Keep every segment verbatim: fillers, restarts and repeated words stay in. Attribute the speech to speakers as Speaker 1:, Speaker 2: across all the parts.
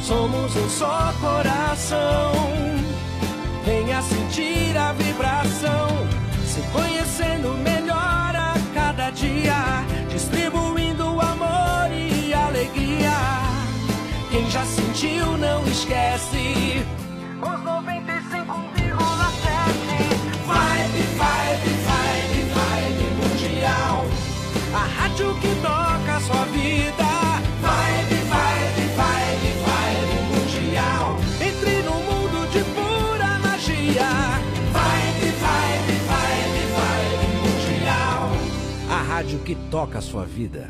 Speaker 1: somos um só coração. Venha sentir a vibração, se conhecendo melhor a cada dia, distribuindo amor e alegria. Quem já sentiu não esquece. Os noventa e cinco vírgula sete Vibe, vibe, vibe, vibe mundial. A rádio que toca a sua vida. Vibe, vibe, vibe, vibe mundial. Entre no mundo de pura magia. Vibe, vibe, vibe, vibe mundial. A rádio que toca a sua vida.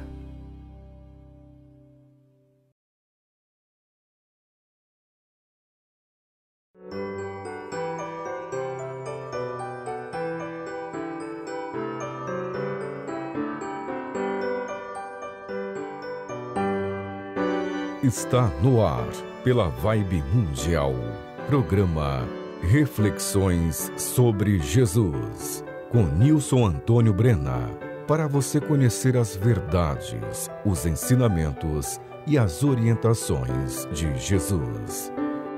Speaker 2: Está no ar, pela Vibe Mundial, programa Reflexões sobre Jesus, com Nilson Antônio Brena, para você conhecer as verdades, os ensinamentos e as orientações de Jesus.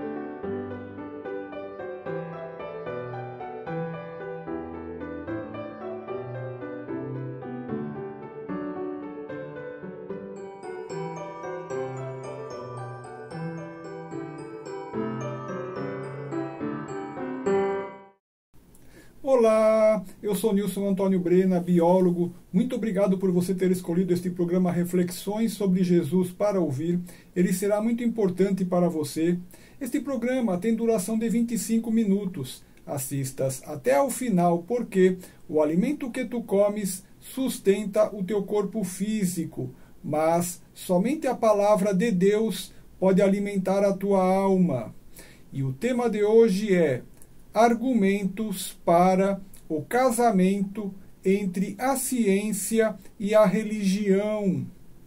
Speaker 3: Olá, eu sou Nilson Antônio Brena, biólogo. Muito obrigado por você ter escolhido este programa Reflexões sobre Jesus para ouvir. Ele será muito importante para você. Este programa tem duração de vinte e cinco minutos. Assistas até o final, porque o alimento que tu comes sustenta o teu corpo físico, mas somente a palavra de Deus pode alimentar a tua alma. E o tema de hoje é argumentos para o casamento entre a ciência e a religião.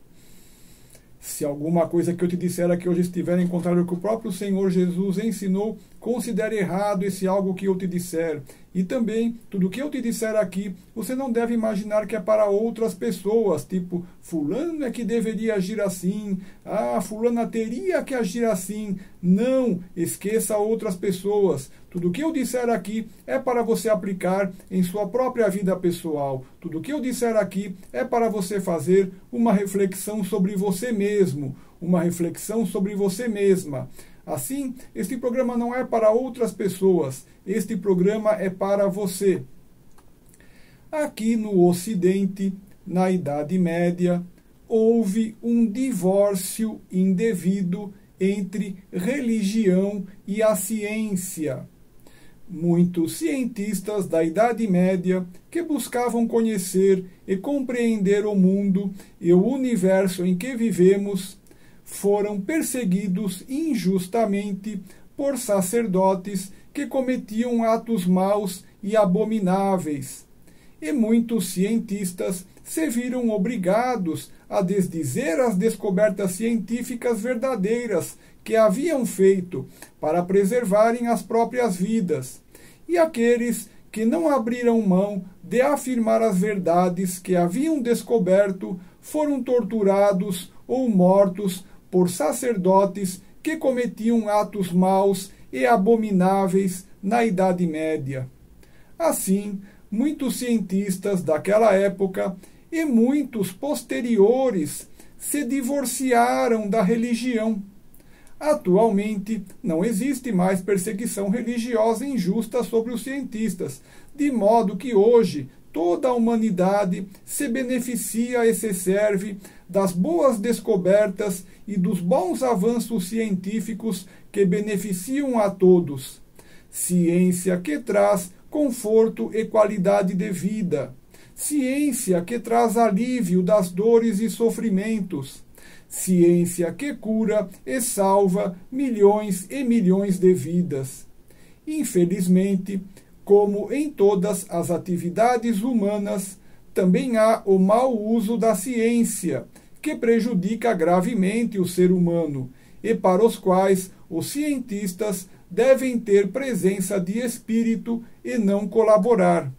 Speaker 3: Se alguma coisa que eu te disser aqui hoje estiver em contrário que o próprio Senhor Jesus ensinou, considere errado esse algo que eu te disser. E também, tudo que eu te disser aqui, você não deve imaginar que é para outras pessoas, tipo, fulano é que deveria agir assim, ah, fulana teria que agir assim. Não, esqueça outras pessoas. Tudo que eu disser aqui é para você aplicar em sua própria vida pessoal. Tudo que eu disser aqui é para você fazer uma reflexão sobre você mesmo, uma reflexão sobre você mesma. Assim, este programa não é para outras pessoas, este programa é para você. Aqui no Ocidente, na Idade Média, houve um divórcio indevido entre religião e a ciência. Muitos cientistas da Idade Média, que buscavam conhecer e compreender o mundo e o universo em que vivemos, foram perseguidos injustamente por sacerdotes que cometiam atos maus e abomináveis. E muitos cientistas se viram obrigados a desdizer as descobertas científicas verdadeiras que haviam feito para preservarem as próprias vidas. E aqueles que não abriram mão de afirmar as verdades que haviam descoberto foram torturados ou mortos por sacerdotes que cometiam atos maus e abomináveis na Idade Média. Assim, muitos cientistas daquela época e muitos posteriores se divorciaram da religião. Atualmente, não existe mais perseguição religiosa injusta sobre os cientistas, de modo que hoje toda a humanidade se beneficia e se serve das boas descobertas e dos bons avanços científicos que beneficiam a todos. Ciência que traz conforto e qualidade de vida. Ciência que traz alívio das dores e sofrimentos. Ciência que cura e salva milhões e milhões de vidas. Infelizmente, como em todas as atividades humanas, também há o mau uso da ciência, que prejudica gravemente o ser humano, e para os quais os cientistas devem ter presença de espírito e não colaborar.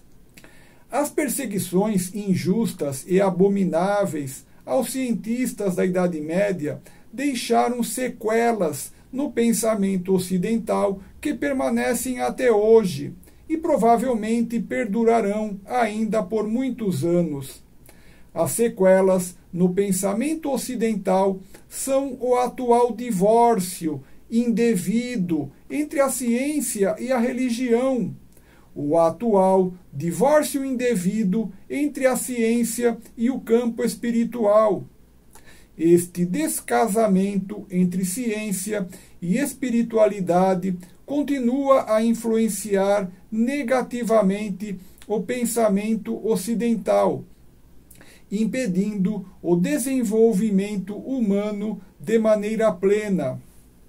Speaker 3: As perseguições injustas e abomináveis aos cientistas da Idade Média deixaram sequelas no pensamento ocidental que permanecem até hoje e provavelmente perdurarão ainda por muitos anos. As sequelas no pensamento ocidental são o atual divórcio indevido entre a ciência e a religião, o atual divórcio indevido entre a ciência e o campo espiritual. Este descasamento entre ciência e espiritualidade continua a influenciar negativamente o pensamento ocidental, impedindo o desenvolvimento humano de maneira plena.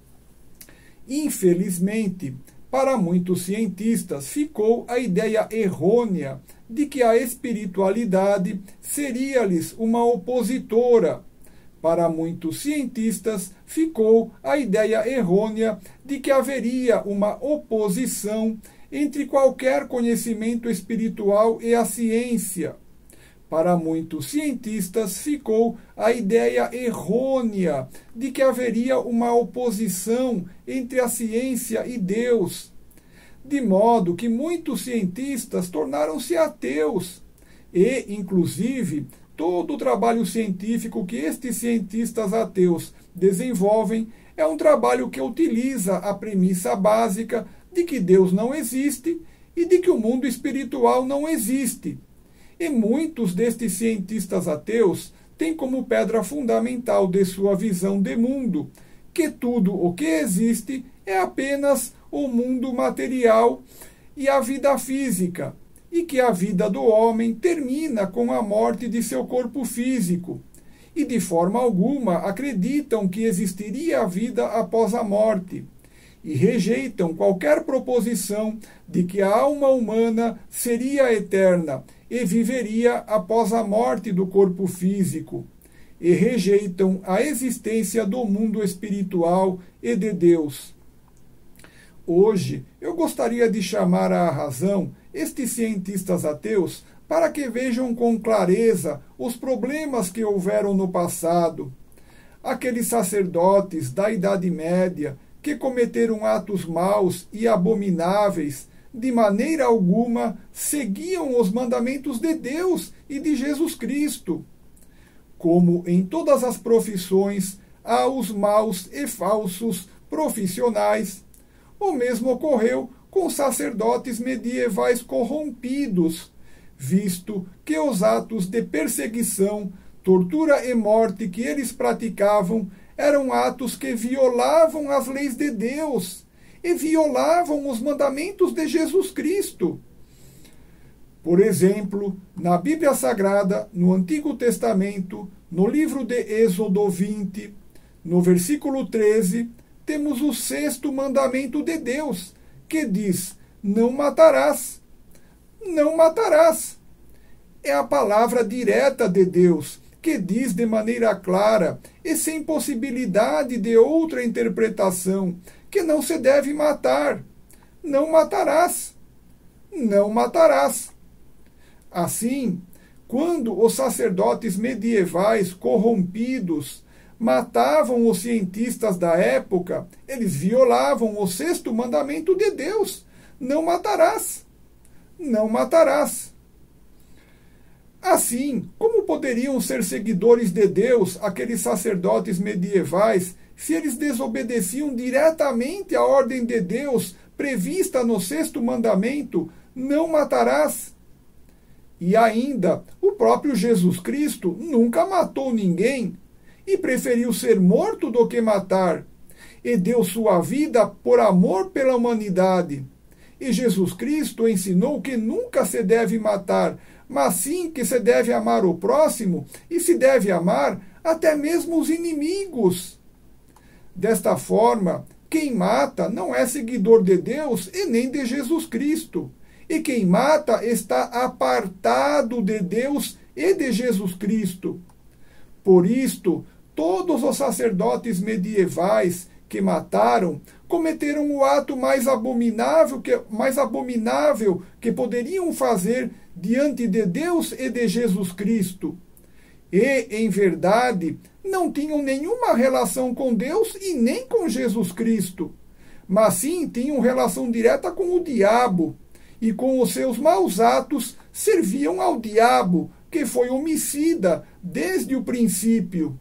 Speaker 3: Infelizmente, para muitos cientistas ficou a ideia errônea de que a espiritualidade seria-lhes uma opositora. Para muitos cientistas ficou a ideia errônea de que haveria uma oposição entre qualquer conhecimento espiritual e a ciência. Para muitos cientistas ficou a ideia errônea de que haveria uma oposição entre a ciência e Deus, de modo que muitos cientistas tornaram-se ateus e, inclusive, todo o trabalho científico que estes cientistas ateus desenvolvem é um trabalho que utiliza a premissa básica de que Deus não existe e de que o mundo espiritual não existe. E muitos destes cientistas ateus têm como pedra fundamental de sua visão de mundo que tudo o que existe é apenas o mundo material e a vida física, e que a vida do homem termina com a morte de seu corpo físico, e de forma alguma acreditam que existiria a vida após a morte, e rejeitam qualquer proposição de que a alma humana seria eterna e viveria após a morte do corpo físico, e rejeitam a existência do mundo espiritual e de Deus. Hoje, eu gostaria de chamar à razão estes cientistas ateus para que vejam com clareza os problemas que houveram no passado. Aqueles sacerdotes da Idade Média que cometeram atos maus e abomináveis, de maneira alguma seguiam os mandamentos de Deus e de Jesus Cristo. Como em todas as profissões, há os maus e falsos profissionais. O mesmo ocorreu com sacerdotes medievais corrompidos, visto que os atos de perseguição, tortura e morte que eles praticavam eram atos que violavam as leis de Deus e violavam os mandamentos de Jesus Cristo. Por exemplo, na Bíblia Sagrada, no Antigo Testamento, no livro de Êxodo vinte, no versículo treze, temos o sexto mandamento de Deus, que diz: não matarás. Não matarás. É a palavra direta de Deus, que diz de maneira clara e sem possibilidade de outra interpretação que não se deve matar. Não matarás. Não matarás. Assim, quando os sacerdotes medievais corrompidos matavam os cientistas da época, eles violavam o sexto mandamento de Deus: não matarás. Não matarás. Assim, como poderiam ser seguidores de Deus aqueles sacerdotes medievais se eles desobedeciam diretamente à ordem de Deus prevista no sexto mandamento: não matarás? E ainda, o próprio Jesus Cristo nunca matou ninguém e preferiu ser morto do que matar, e deu sua vida por amor pela humanidade. E Jesus Cristo ensinou que nunca se deve matar, mas sim que se deve amar o próximo e se deve amar até mesmo os inimigos. Desta forma, quem mata não é seguidor de Deus e nem de Jesus Cristo. E quem mata está apartado de Deus e de Jesus Cristo. Por isto, todos os sacerdotes medievais que mataram cometeram o ato mais abominável que, mais abominável que poderiam fazer diante de Deus e de Jesus Cristo. E, em verdade, não tinham nenhuma relação com Deus e nem com Jesus Cristo, mas sim tinham relação direta com o diabo, e com os seus maus atos serviam ao diabo, que foi homicida desde o princípio.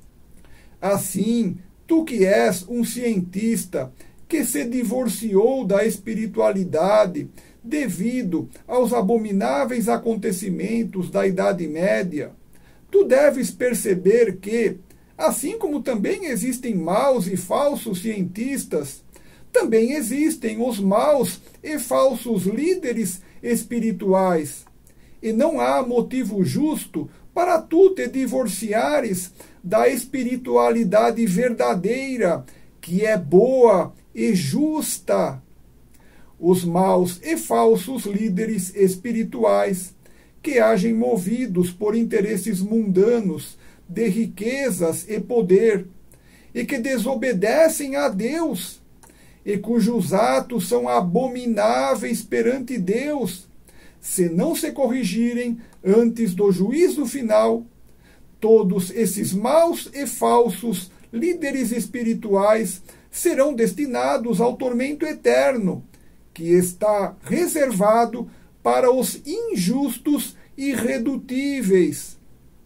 Speaker 3: Assim, tu que és um cientista que se divorciou da espiritualidade devido aos abomináveis acontecimentos da Idade Média, tu deves perceber que, assim como também existem maus e falsos cientistas, também existem os maus e falsos líderes espirituais. E não há motivo justo para tu te divorciares da espiritualidade verdadeira, que é boa e justa. Os maus e falsos líderes espirituais, que agem movidos por interesses mundanos, de riquezas e poder, e que desobedecem a Deus, e cujos atos são abomináveis perante Deus, se não se corrigirem antes do juízo final, todos esses maus e falsos líderes espirituais serão destinados ao tormento eterno, que está reservado para os injustos e irredutíveis.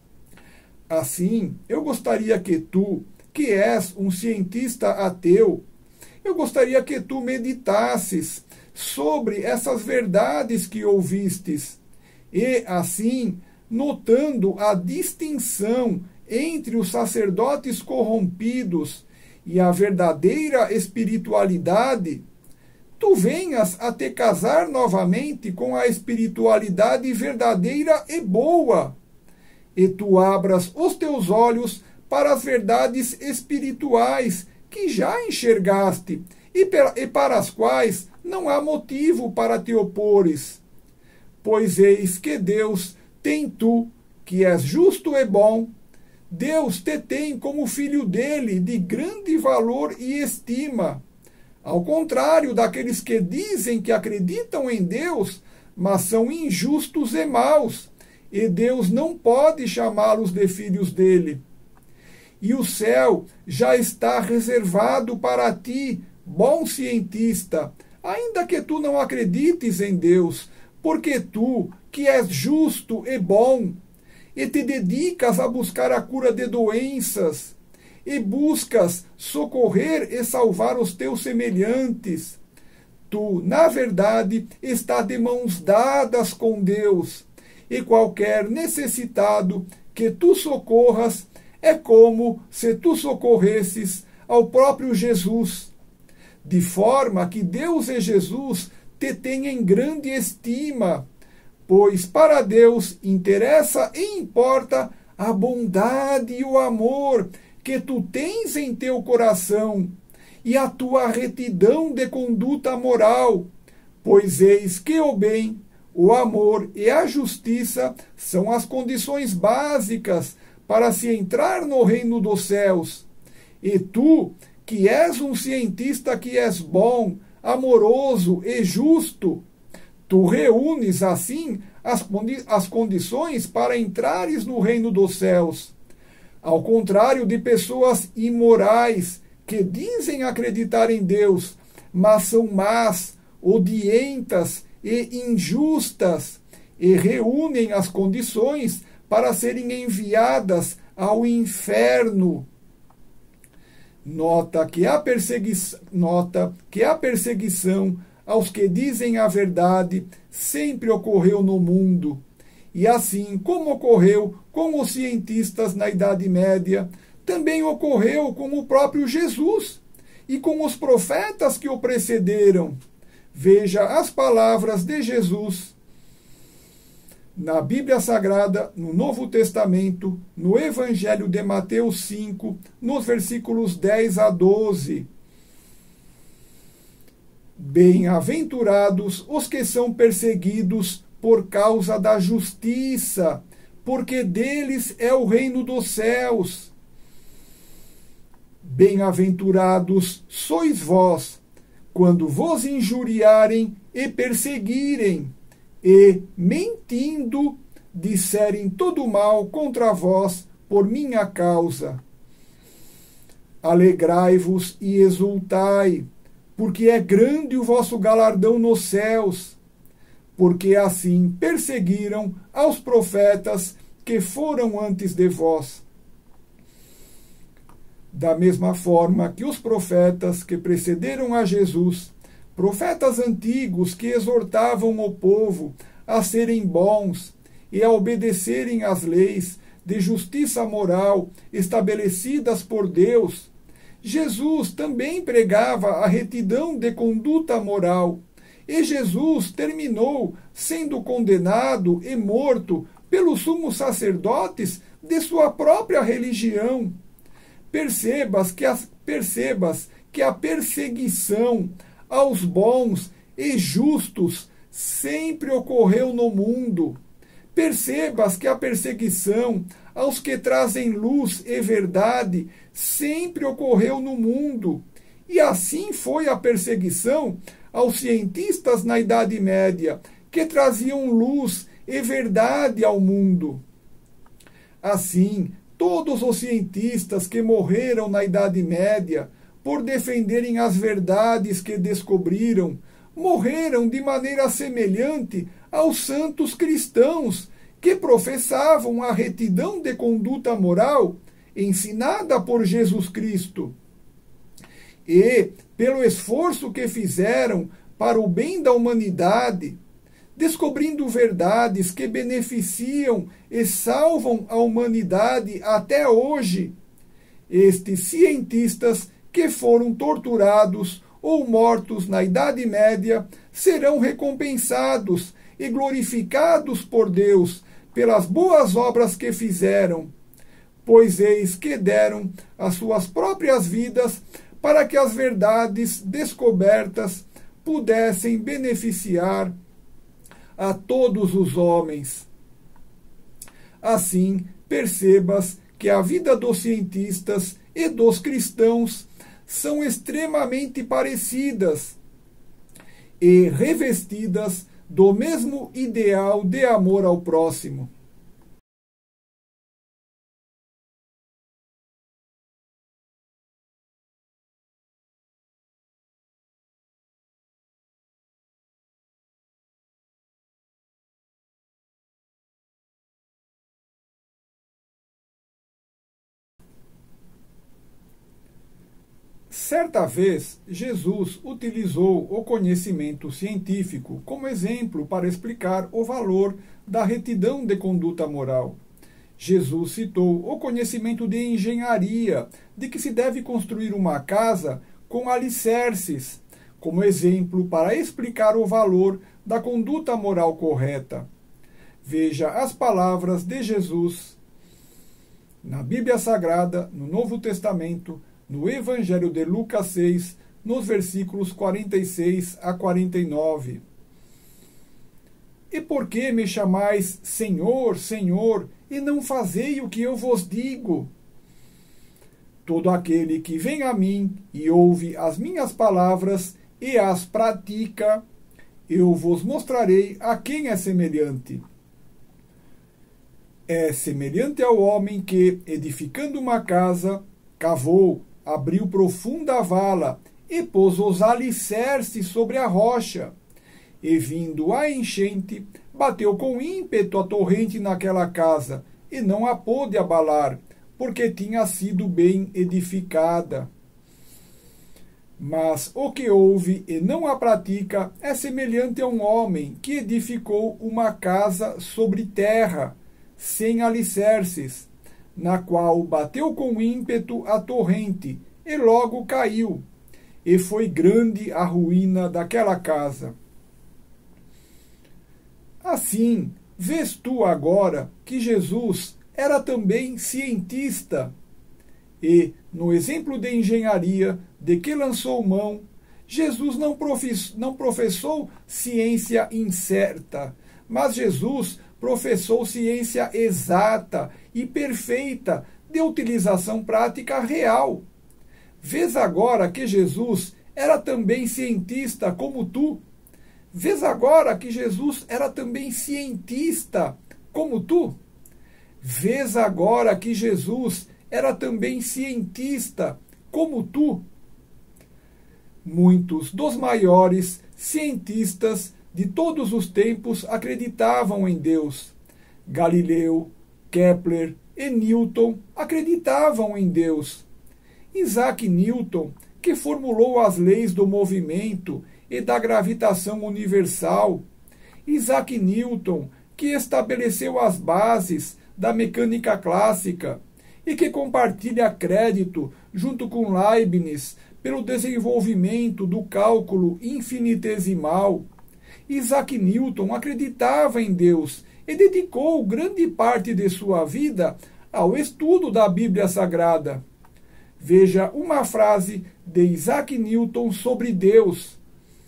Speaker 3: Assim, eu gostaria que tu, que és um cientista ateu, eu gostaria que tu meditasses sobre essas verdades que ouvistes, e assim, notando a distinção entre os sacerdotes corrompidos e a verdadeira espiritualidade, tu venhas a te casar novamente com a espiritualidade verdadeira e boa, e tu abras os teus olhos para as verdades espirituais que já enxergaste e para as quais não há motivo para te opores. Pois eis que Deus tem tu, que és justo e bom, Deus te tem como filho dele de grande valor e estima, ao contrário daqueles que dizem que acreditam em Deus, mas são injustos e maus, e Deus não pode chamá-los de filhos dele. E o céu já está reservado para ti, bom cientista, ainda que tu não acredites em Deus, porque tu, que és justo e bom, e te dedicas a buscar a cura de doenças, e buscas socorrer e salvar os teus semelhantes, tu, na verdade, estás de mãos dadas com Deus, e qualquer necessitado que tu socorras é como se tu socorresses ao próprio Jesus, de forma que Deus e Jesus te têm em grande estima, pois para Deus interessa e importa a bondade e o amor que tu tens em teu coração e a tua retidão de conduta moral, pois eis que o bem, o amor e a justiça são as condições básicas para se entrar no reino dos céus. E tu, que és um cientista que és bom, amoroso e justo, tu reúnes assim as, condi as condições para entrares no reino dos céus. Ao contrário de pessoas imorais que dizem acreditar em Deus, mas são más, odientas e injustas, e reúnem as condições para serem enviadas ao inferno. Nota que a perseguição, nota que a perseguição aos que dizem a verdade sempre ocorreu no mundo. E assim como ocorreu com os cientistas na Idade Média, também ocorreu com o próprio Jesus e com os profetas que o precederam. Veja as palavras de Jesus na Bíblia Sagrada, no Novo Testamento, no Evangelho de Mateus cinco, nos versículos dez a doze. Bem-aventurados os que são perseguidos por causa da justiça, porque deles é o reino dos céus. Bem-aventurados sois vós, quando vos injuriarem e perseguirem, e, mentindo, disserem todo mal contra vós por minha causa. Alegrai-vos e exultai, porque é grande o vosso galardão nos céus, porque assim perseguiram aos profetas que foram antes de vós. Da mesma forma que os profetas que precederam a Jesus, profetas antigos que exortavam o povo a serem bons e a obedecerem às leis de justiça moral estabelecidas por Deus, Jesus também pregava a retidão de conduta moral, e Jesus terminou sendo condenado e morto pelos sumos sacerdotes de sua própria religião. Percebas que, as, percebas que a perseguição aos bons e justos sempre ocorreu no mundo. Percebas que a perseguição aos que trazem luz e verdade sempre ocorreu no mundo. E assim foi a perseguição aos cientistas na Idade Média, que traziam luz e verdade ao mundo. Assim, todos os cientistas que morreram na Idade Média por defenderem as verdades que descobriram, morreram de maneira semelhante aos santos cristãos que professavam a retidão de conduta moral ensinada por Jesus Cristo. E, pelo esforço que fizeram para o bem da humanidade, descobrindo verdades que beneficiam e salvam a humanidade até hoje, estes cientistas que foram torturados ou mortos na Idade Média serão recompensados e glorificados por Deus pelas boas obras que fizeram, pois eis que deram as suas próprias vidas para que as verdades descobertas pudessem beneficiar a todos os homens. Assim, percebas que a vida dos cientistas e dos cristãos são extremamente parecidas e revestidas do mesmo ideal de amor ao próximo. Certa vez, Jesus utilizou o conhecimento científico como exemplo para explicar o valor da retidão de conduta moral. Jesus citou o conhecimento de engenharia, de que se deve construir uma casa com alicerces, como exemplo para explicar o valor da conduta moral correta. Veja as palavras de Jesus na Bíblia Sagrada, no Novo Testamento, no Evangelho de Lucas seis, nos versículos quarenta e seis a quarenta e nove. E por que me chamais Senhor, Senhor, e não fazei o que eu vos digo? Todo aquele que vem a mim e ouve as minhas palavras e as pratica, eu vos mostrarei a quem é semelhante. É semelhante ao homem que, edificando uma casa, cavou, abriu profunda vala e pôs os alicerces sobre a rocha. E vindo a enchente, bateu com ímpeto a torrente naquela casa, e não a pôde abalar, porque tinha sido bem edificada. Mas o que ouve e não a pratica é semelhante a um homem que edificou uma casa sobre terra, sem alicerces, na qual bateu com ímpeto a torrente, e logo caiu, e foi grande a ruína daquela casa. Assim, vês tu agora que Jesus era também cientista, e, no exemplo de engenharia de que lançou mão, Jesus não, profess, não professou ciência incerta, mas Jesus professou ciência exata e perfeita de utilização prática real. Vês agora que Jesus era também cientista como tu? Vês agora que Jesus era também cientista como tu? Vês agora que Jesus era também cientista, como tu? Muitos dos maiores cientistas de todos os tempos acreditavam em Deus. Galileu, Kepler e Newton acreditavam em Deus. Isaac Newton, que formulou as leis do movimento e da gravitação universal. Isaac Newton, que estabeleceu as bases da mecânica clássica e que compartilha crédito junto com Leibniz pelo desenvolvimento do cálculo infinitesimal. Isaac Newton acreditava em Deus e dedicou grande parte de sua vida ao estudo da Bíblia Sagrada. Veja uma frase de Isaac Newton sobre Deus.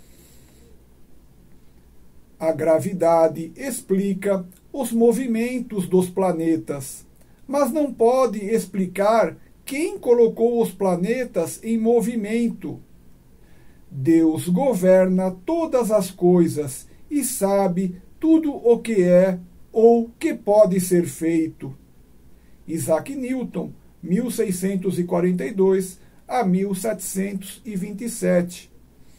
Speaker 3: A gravidade explica os movimentos dos planetas, mas não pode explicar quem colocou os planetas em movimento. Deus governa todas as coisas e sabe tudo o que é ou que pode ser feito. Isaac Newton, mil seiscentos e quarenta e dois a mil setecentos e vinte e sete.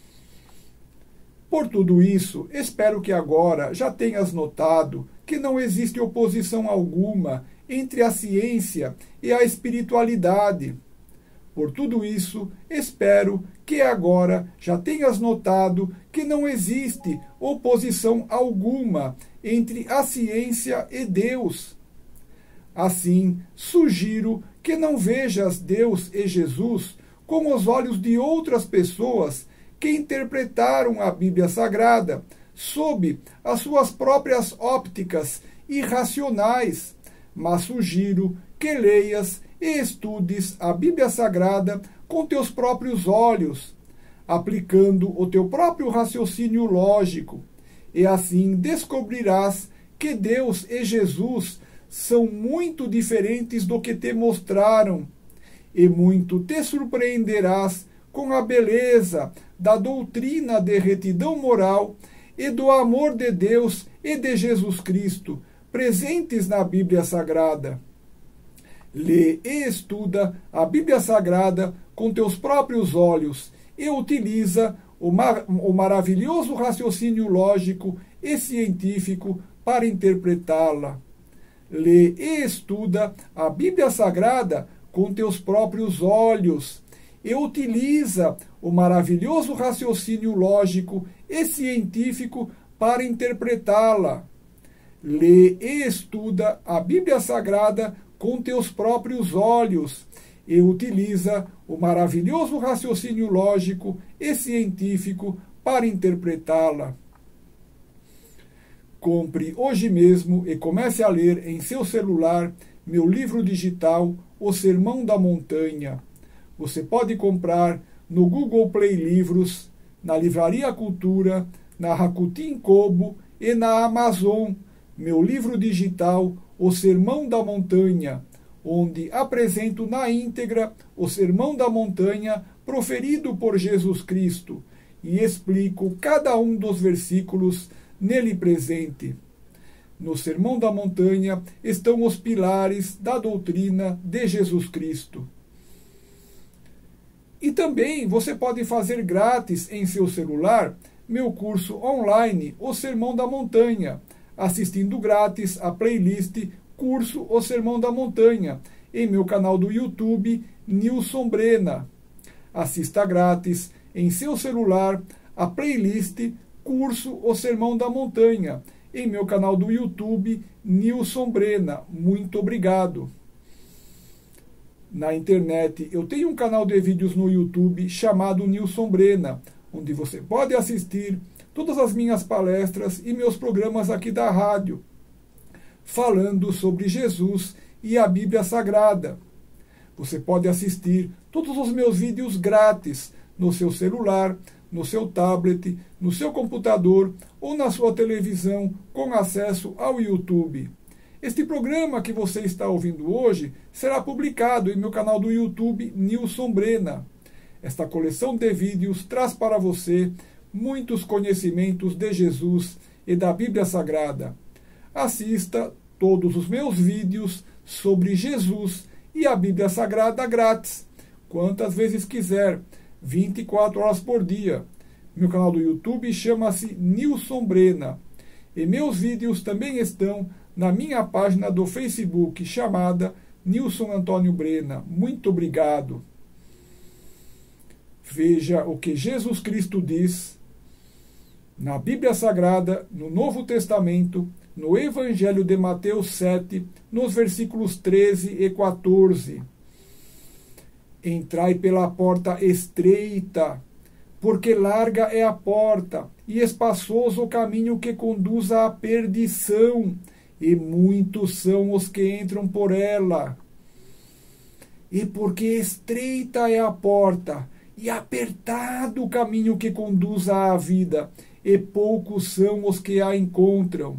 Speaker 3: Por tudo isso, espero que agora já tenhas notado que não existe oposição alguma entre a ciência e a espiritualidade. Por tudo isso, espero que agora já tenhas notado que não existe oposição alguma entre a ciência e Deus. Assim, sugiro que não vejas Deus e Jesus com os olhos de outras pessoas que interpretaram a Bíblia Sagrada sob as suas próprias ópticas irracionais, mas sugiro que leias e estudes a Bíblia Sagrada com teus próprios olhos, aplicando o teu próprio raciocínio lógico, e assim descobrirás que Deus e Jesus são muito diferentes do que te mostraram, e muito te surpreenderás com a beleza da doutrina de retidão moral e do amor de Deus e de Jesus Cristo, presentes na Bíblia Sagrada. Lê e estuda a Bíblia Sagrada com teus próprios olhos e utiliza o, mar o maravilhoso raciocínio lógico e científico para interpretá-la. Lê e estuda a Bíblia Sagrada com teus próprios olhos e utiliza o maravilhoso raciocínio lógico e científico para interpretá-la. Lê e estuda a Bíblia Sagrada com teus próprios olhos e utiliza o maravilhoso raciocínio lógico e científico para interpretá-la. Compre hoje mesmo e comece a ler em seu celular meu livro digital, O Sermão da Montanha. Você pode comprar no Google Play Livros, na Livraria Cultura, na Rakuten Kobo e na Amazon, meu livro digital, O Sermão da Montanha, onde apresento na íntegra o Sermão da Montanha proferido por Jesus Cristo e explico cada um dos versículos nele presente. No Sermão da Montanha estão os pilares da doutrina de Jesus Cristo. E também você pode fazer grátis em seu celular meu curso online, O Sermão da Montanha, assistindo grátis a playlist Curso O Sermão da Montanha, em meu canal do YouTube, Nilson Brena. Assista grátis em seu celular a playlist Curso O Sermão da Montanha, em meu canal do YouTube, Nilson Brena. Muito obrigado. Na internet, eu tenho um canal de vídeos no YouTube chamado Nilson Brena, onde você pode assistir todas as minhas palestras e meus programas aqui da rádio, falando sobre Jesus e a Bíblia Sagrada. Você pode assistir todos os meus vídeos grátis no seu celular, no seu tablet, no seu computador ou na sua televisão com acesso ao YouTube. Este programa que você está ouvindo hoje será publicado em meu canal do YouTube Nilson Brena. Esta coleção de vídeos traz para você muitos conhecimentos de Jesus e da Bíblia Sagrada. Assista todos os meus vídeos sobre Jesus e a Bíblia Sagrada grátis, quantas vezes quiser, vinte e quatro horas por dia. Meu canal do YouTube chama-se Nilson Brena. E meus vídeos também estão na minha página do Facebook, chamada Nilson Antônio Brena. Muito obrigado. Veja o que Jesus Cristo diz na Bíblia Sagrada, no Novo Testamento, no Evangelho de Mateus sete, nos versículos treze e quatorze. Entrai pela porta estreita, porque larga é a porta, e espaçoso o caminho que conduz à perdição, e muitos são os que entram por ela. E porque estreita é a porta, e apertado o caminho que conduz à vida, e poucos são os que a encontram.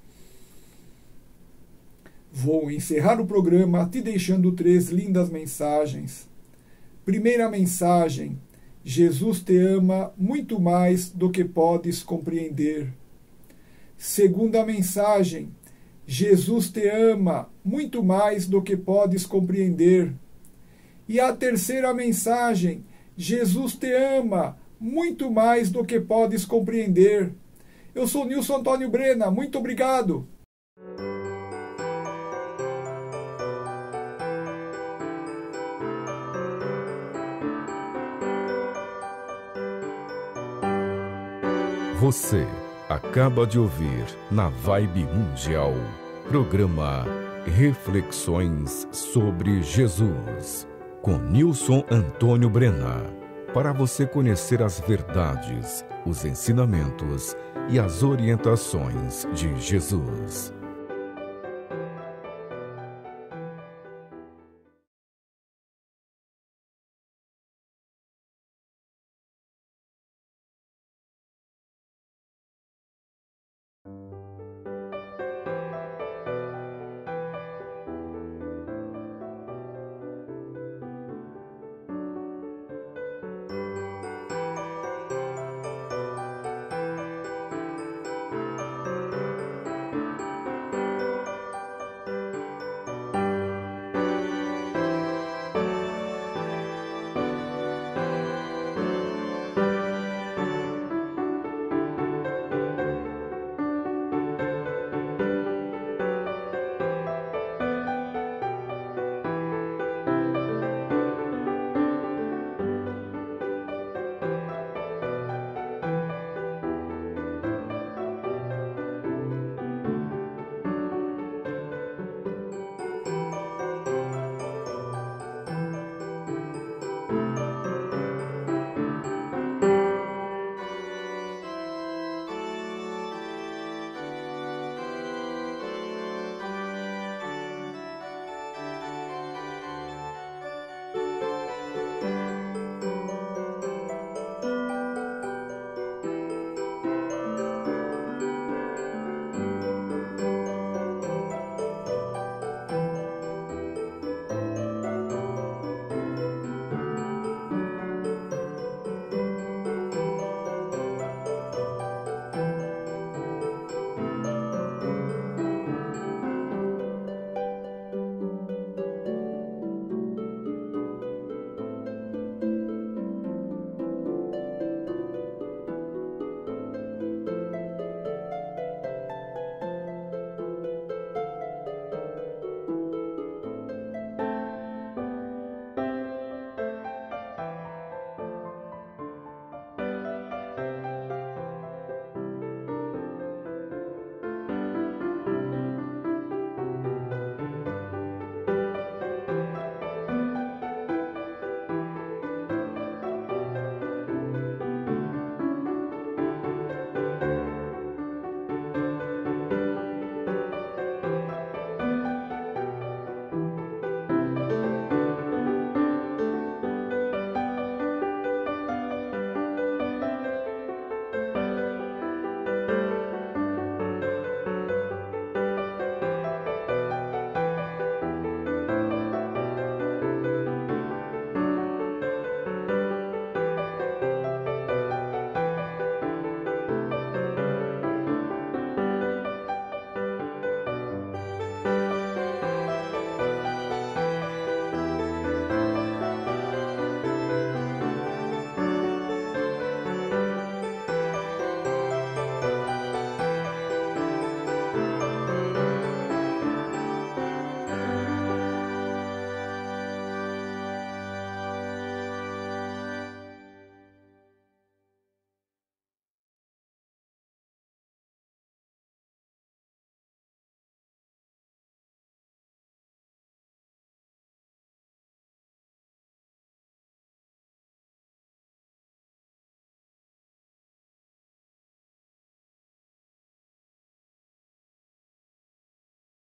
Speaker 3: Vou encerrar o programa te deixando três lindas mensagens. Primeira mensagem: Jesus te ama muito mais do que podes compreender. Segunda mensagem: Jesus te ama muito mais do que podes compreender. E a terceira mensagem: Jesus te ama muito mais do que podes compreender. Eu sou Nilson Antônio Brena, muito obrigado.
Speaker 2: Você acaba de ouvir na Vibe Mundial, programa Reflexões sobre Jesus, com Nilson Antônio Brena. Para você conhecer as verdades, os ensinamentos e as orientações de Jesus.